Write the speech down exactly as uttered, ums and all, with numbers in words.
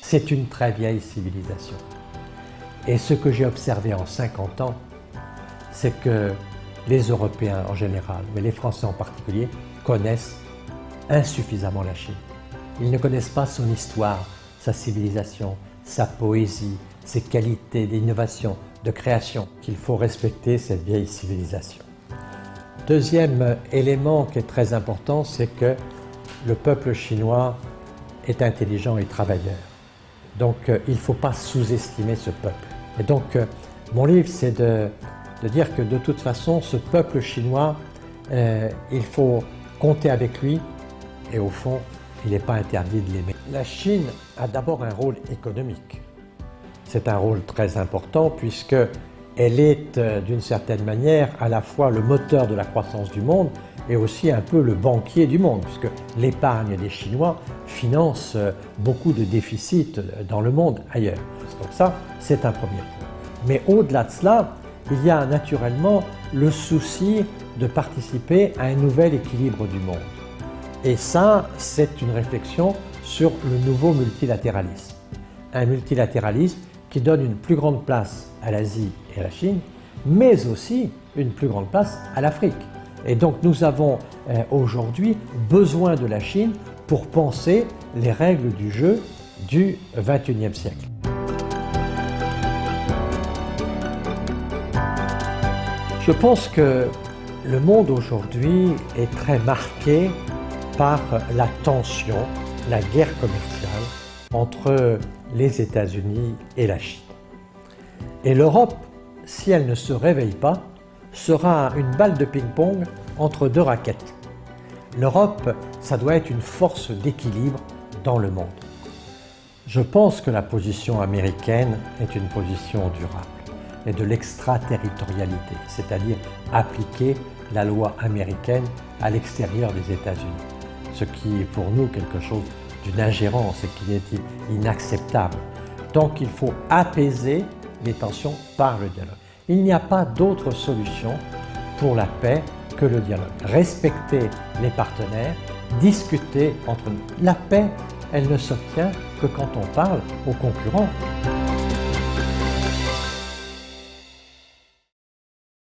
c'est une très vieille civilisation. Et ce que j'ai observé en cinquante ans, c'est que les Européens en général, mais les Français en particulier, connaissent insuffisamment la Chine. Ils ne connaissent pas son histoire, sa civilisation, sa poésie, ses qualités d'innovation, de création, qu'il faut respecter cette vieille civilisation. Deuxième élément qui est très important, c'est que le peuple chinois est intelligent et travailleur. Donc euh, il ne faut pas sous-estimer ce peuple. Et donc euh, mon livre, c'est de, de dire que de toute façon, ce peuple chinois, euh, il faut compter avec lui et au fond, il n'est pas interdit de l'aimer. La Chine a d'abord un rôle économique. C'est un rôle très important puisque elle est euh, d'une certaine manière à la fois le moteur de la croissance du monde et aussi un peu le banquier du monde, puisque l'épargne des Chinois finance euh, beaucoup de déficits dans le monde ailleurs. Donc ça, c'est un premier point. Mais au-delà de cela, il y a naturellement le souci de participer à un nouvel équilibre du monde. Et ça, c'est une réflexion sur le nouveau multilatéralisme. Un multilatéralisme qui donne une plus grande place à l'Asie et à la Chine, mais aussi une plus grande place à l'Afrique. Et donc nous avons euh, aujourd'hui besoin de la Chine pour penser les règles du jeu du vingt et unième siècle. Je pense que le monde aujourd'hui est très marqué par la tension, la guerre commerciale entre les États-Unis et la Chine. Et l'Europe, si elle ne se réveille pas, sera une balle de ping-pong entre deux raquettes. L'Europe, ça doit être une force d'équilibre dans le monde. Je pense que la position américaine est une position durable et de l'extraterritorialité, c'est-à-dire appliquer la loi américaine à l'extérieur des États-Unis, ce qui est pour nous quelque chose d'une ingérence et qui est inacceptable. Donc il faut apaiser les tensions par le dialogue. Il n'y a pas d'autre solution pour la paix que le dialogue. Respecter les partenaires, discuter entre nous. La paix, elle ne s'obtient que quand on parle aux concurrents.